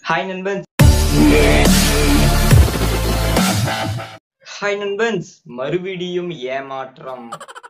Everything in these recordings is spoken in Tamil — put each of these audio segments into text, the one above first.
ஹாய் நண்பன்ஸ். ஹாய் நண்பன்ஸ், மறுபடியும் ஏமாற்றம்.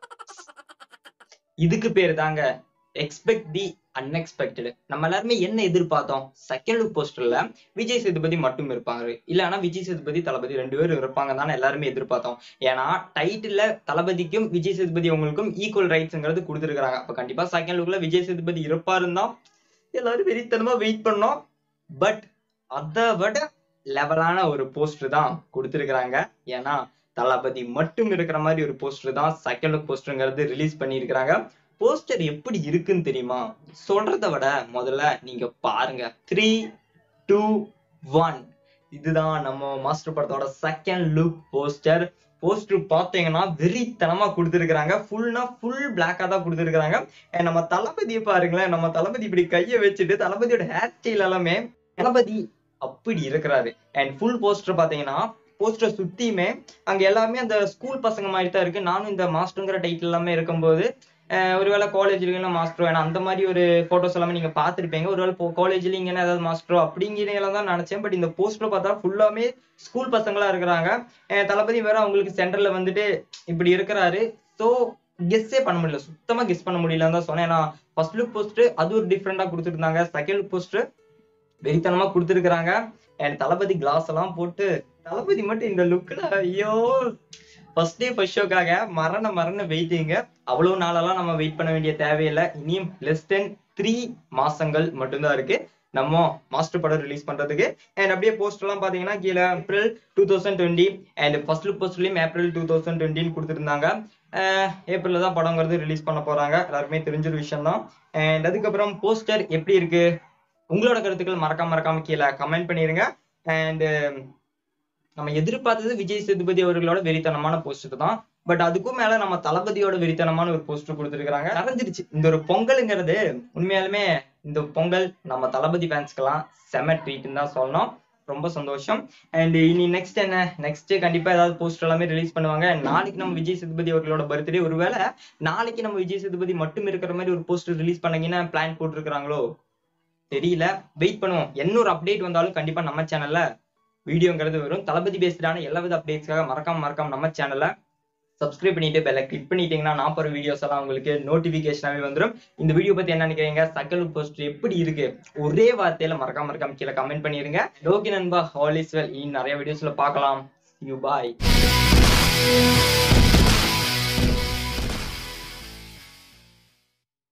இதுக்கு பேரு தாங்க எக்ஸ்பெக்ட் தி அன்எக்ஸ்பெக்டட். நம்ம எல்லாருமே என்ன எதிர்பார்த்தோம்? செகண்ட் லுக் போஸ்டர்ல விஜய் சேதுபதி மட்டும் இருப்பாங்க, இல்லனா விஜய் சேதுபதி தளபதி 2 பேரும் இருப்பாங்க தானே எல்லாருமே எதிர்பார்த்தோம். ஏன்னா டைட்டில்ல தளபதிக்கும் விஜய் சேதுபதி அவங்களுக்கும் ஈக்குவல் ரைட்ஸ்ங்கிறது கொடுத்துருக்காங்க. அப்ப கண்டிப்பா செகண்ட் லுக்ல விஜய் சேதுபதி இருப்பாருன்னு தான் எல்லாரும் வெறித்தனமா வெயிட் பண்ணோம். பட் அதை விட லெவலான ஒரு போஸ்டர் தான் கொடுத்துருக்காங்க. ஏன்னா தளபதி மட்டும் இருக்கிற மாதிரி ஒரு போஸ்டர் தான் செகண்ட் லுக் போஸ்டர்ங்கிறது ரிலீஸ் பண்ணியிருக்கிறாங்க. போஸ்டர் எப்படி இருக்குன்னு தெரியுமா? சொல்றதை விட முதல்ல நீங்க பாருங்க. 3, 2, 1 இதுதான் நம்ம மாஸ்டர் படத்தோட செகண்ட் லுக் போஸ்டர். போஸ்டர் பாத்தீங்கன்னா வெறித்தனமா கொடுத்துருக்காங்க. ஃபுல்னா ஃபுல் பிளாக்கா தான் கொடுத்துருக்காங்க. நம்ம தளபதியை பாருங்களேன். நம்ம தளபதி இப்படி கையை வச்சுட்டு தளபதியோட ஹேர் ஸ்டைல் எல்லாமே தளபதி அப்படி இருக்கிறாரு. அண்ட் ஃபுல் போஸ்டர் பாத்தீங்கன்னா போஸ்டர் சுத்தியுமே அங்க எல்லாமே அந்த ஸ்கூல் பசங்க மாதிரி தான் இருக்கு. நானும் இந்த மாஸ்டருங்கிற டைட்டில் எல்லாமே இருக்கும்போது ஒருவேளை காலேஜ் இருக்குன்னா மாஸ்டரோ, ஏன்னா அந்த மாதிரி ஒரு போட்டோஸ் எல்லாமே நீங்க பாத்துருப்பீங்க. ஒருவேளை காலேஜ்ல இங்கன்னா ஏதாவது மாஸ்டரோ அப்படிங்கிறதெல்லாம் தான் நினைச்சேன். பட் இந்த போஸ்டர் பார்த்தா ஃபுல்லாமே ஸ்கூல் பசங்களா இருக்கிறாங்க. தளபதி வேற அவங்களுக்கு சென்டர்ல வந்துட்டு இப்படி இருக்கிறாரு. ஸோ கெஸ்ஸே பண்ண முடியல, சுத்தமா கெஸ் பண்ண முடியலன்னு தான் சொன்னேன். ஏன்னா ஃபர்ஸ்ட் லுக் போஸ்டர் அது ஒரு டிஃப்ரெண்டா கொடுத்துருந்தாங்க. செகண்ட் லுக் போஸ்டர் வெறித்தனமா கொடுத்துருக்காங்க. அண்ட் தளபதி கிளாஸ் எல்லாம் போட்டு தளபதி மட்டும் இந்த லுக்ல ஐயோ ஃபர்ஸ்ட் டே ஃபர்ஸ்ட் ஷோக்காக மரண வெயிட்டிங்க. அவ்வளவு நாளெல்லாம் நம்ம வெயிட் பண்ண வேண்டிய தேவையில்லை. இனியும் லெஸ் தென் 3 மாசங்கள் மட்டும்தான் இருக்கு நம்ம மாஸ்டர் படம் ரிலீஸ் பண்றதுக்கு. அண்ட் அப்படியே போஸ்டர் எல்லாம் பாத்தீங்கன்னா கீழே ஏப்ரல் 2020 அண்ட் ஃபர்ஸ்ட் லுக் போஸ்டர்லயும் ஏப்ரல் 2020 கொடுத்துருந்தாங்க. ஏப்ரல்ல தான் படங்கிறது ரிலீஸ் பண்ண போறாங்க, எல்லாருமே தெரிஞ்ச ஒரு விஷயம் தான். அண்ட் அதுக்கப்புறம் போஸ்டர் எப்படி இருக்கு, உங்களோட கருத்துக்கள் மறக்காம கீழே கமெண்ட் பண்ணிருங்க. அண்ட் நம்ம எதிர்பார்த்தது விஜய் சேதுபதி அவர்களோட வெறித்தனமான போஸ்டர் தான். பட் அதுக்கும் மேல நம்ம தளபதியோட வெறித்தனமான ஒரு போஸ்டர் கொடுத்துருக்காங்க. நிறைஞ்சிருச்சு இந்த ஒரு பொங்கலுங்கிறது. உண்மையாலுமே இந்த பொங்கல் நம்ம தளபதி ஃபேன்ஸ்க்கெல்லாம் செம ட்ரீட்னு தான் சொல்லணும். ரொம்ப சந்தோஷம். அண்ட் இனி நெக்ஸ்ட் என்ன, நெக்ஸ்ட் கண்டிப்பா ஏதாவது போஸ்டர் எல்லாமே ரிலீஸ் பண்ணுவாங்க. நாளைக்கு நம்ம விஜய் சேதுபதி அவர்களோட பர்த்டே. ஒருவேளை நாளைக்கு நம்ம விஜய் சேதுபதி மட்டும் இருக்கிற மாதிரி ஒரு போஸ்டர் ரிலீஸ் பண்ணீங்கன்னா பிளான் போட்டுருக்காங்களோ தெரியல, வெயிட் பண்ணுவோம். என்ன ஒரு அப்டேட் வந்தாலும் கண்டிப்பா நம்ம சேனல்ல வீடியோங்கிறது வரும். தளபதி பேஸ்டான எல்லா வித அப்டேட்ஸ்க்காக மறக்காம நம்ம சேனல்ல சப்ஸ்கிரைப் பண்ணிட்டு பெல்ல கிளிக் பண்ணிட்டீங்கன்னா நான் போற வீடியோஸ் எல்லாம் உங்களுக்கு நோட்டிபிகேஷனாவே வந்துடும். இந்த வீடியோ பத்தி என்ன நினைக்கிறீங்க, செகண்ட் லுக் போஸ்டர் எப்படி இருக்கு, ஒரே வார்த்தையில மறக்காம கீழே கமெண்ட் பண்ணிருங்க. ஓகே நண்பா, ஆல் இஸ் வெல். இன்னும் நிறைய வீடியோஸ்ல பார்க்கலாம். யூ பாய்.